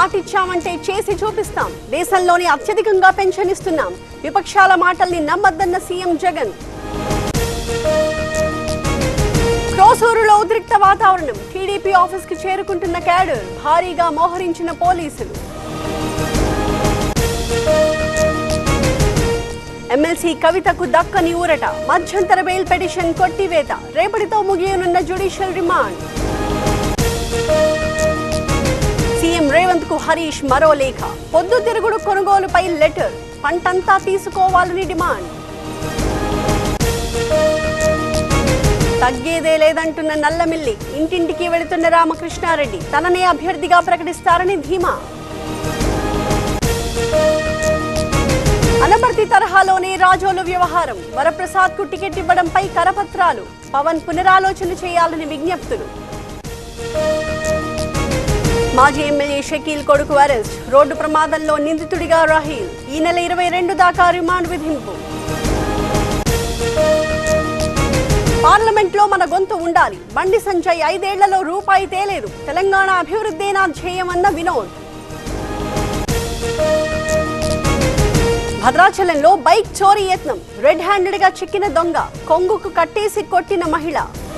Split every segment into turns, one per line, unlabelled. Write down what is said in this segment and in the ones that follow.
మాటిచ్చామంటే చేసి చూపిస్తాం. దేశంలోని అత్యధికంగా పెన్షన్ ఇస్తున్నాం. విపక్షాల మాటల్ని నమ్మద్దన్న సీఎం జగన్. క్రోసూరులో ఉద్రిక్త వాతావరణం. టీడీపీ ఆఫీస్ కి చేరుకుంటున్న క్యాడర్. భారీగా మోహరించిన పోలీసులు. ఎమ్మెల్సీ కవితకు దక్కని ఊరట. మధ్యంతర బెయిల్ పిటిషన్ కొట్టివేత. రేపటితో ముగియనున్న జ్యుడిషియల్ రిమాండ్. సీఎం రేవంత్ కు హరీష్ మరో లేఖ. పొద్దుతిరుగుడు కొనుగోలుపై లెటర్. పంటంతా తీసుకోవాలని డిమాండ్. తగ్గేదే లేదంటున్న నల్లమిల్లి. ఇంటింటికి వెళుతున్న రామకృష్ణారెడ్డి. తననే అభ్యర్థిగా ప్రకటిస్తారని ధీమా. అనపర్తి తరహాలోనే రాజోలు వ్యవహారం. వరప్రసాద్ కు టికెట్ ఇవ్వడంపై కరపత్రాలు. పవన్ పునరాలోచన చేయాలని విజ్ఞప్తులు. మాజీ ఎమ్మెల్యే షకీల్ కొడుకు అరెస్ట్. రోడ్డు ప్రమాదంలో నిందితుడిగా రాహీల్. ఈ నెల 22 దాకా రిమాండ్ విధింపు. పార్లమెంట్లో మన గొంతు ఉండాలి. బండి సంజయ్ 5 ఏళ్లలో రూపాయి తేలేదు. తెలంగాణ అభివృద్ధి నా ధ్యేయమన్న వినోద్. భద్రాచలంలో బైక్ చోరీ యత్నం. రెడ్ హ్యాండెడ్ గా చిక్కిన దొంగ. కొంగుకు కట్టేసి కొట్టిన మహిళ.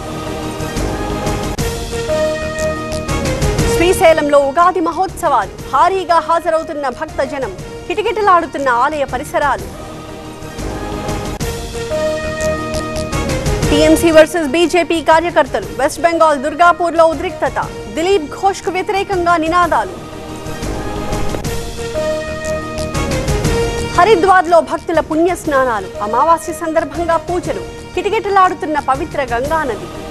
శ్రీశైలంలో ఉగాది మహోత్సవాలు. భారీగా హాజరవుతున్న భక్తజనం. కిటకిటలాడుతున్న ఆలయ పరిసరాలు. టీఎంసీ వర్సెస్ బీజేపీ కార్యకర్తలు. వెస్ట్ బెంగాల్ దుర్గాపూర్లో ఉద్రిక్తత. దిలీప్ ఘోష్ కు వ్యతిరేకంగా నినాదాలు. హరిద్వార్లో భక్తుల పుణ్య స్నానాలు. అమావాస్య సందర్భంగా పూజలు. కిటకిటలాడుతున్న పవిత్ర గంగా నది.